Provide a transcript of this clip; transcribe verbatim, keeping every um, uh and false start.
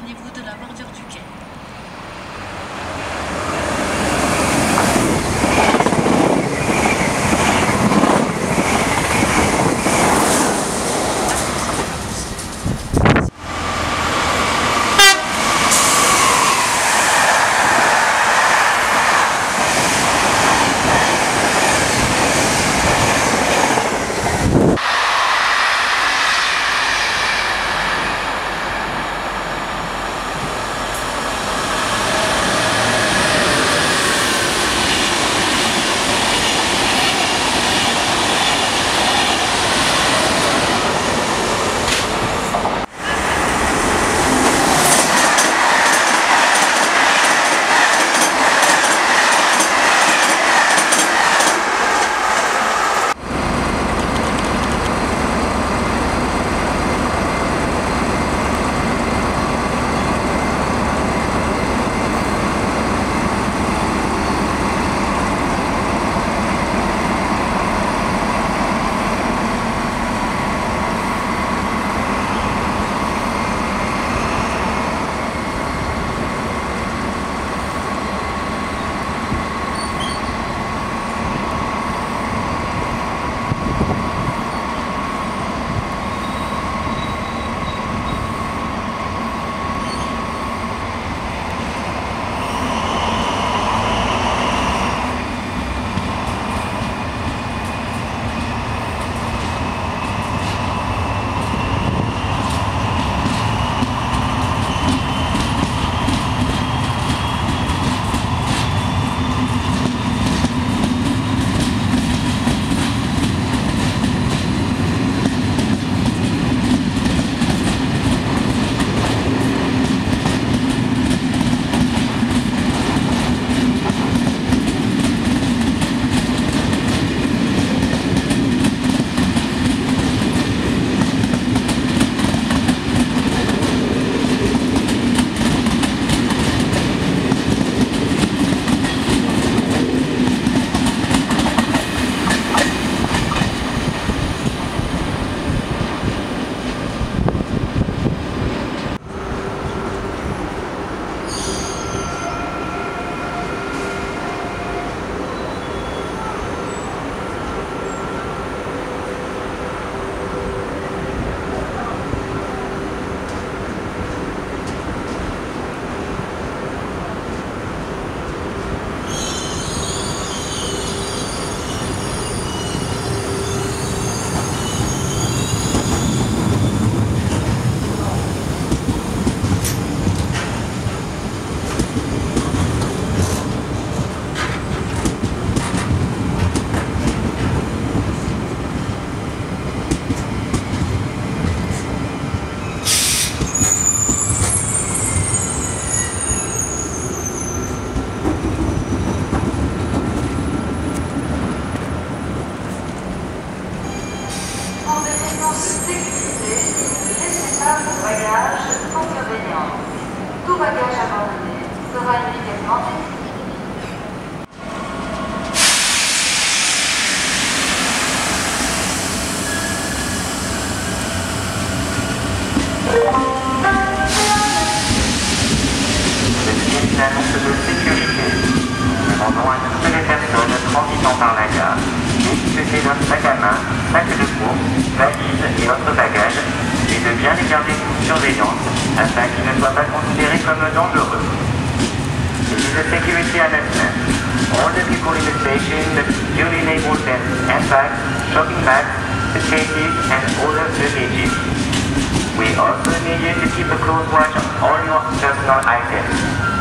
éloignez-vous de la bordure du quai. Tout bagage abandonné sera immédiatement détruit. Ceci est une annonce de sécurité. Nous demandons à toutes les personnes transitant par la gare d'équiper leur sac à main, sac de course, valise et autres bagages, et de bien les garder sous surveillance afin qu'ils ne soient pas considérés comme dangereux. This is a security announcement. All the people in the station must duly label their handbags, shopping bags, suitcases, and other luggages. We also need you to keep a close watch on all your personal items.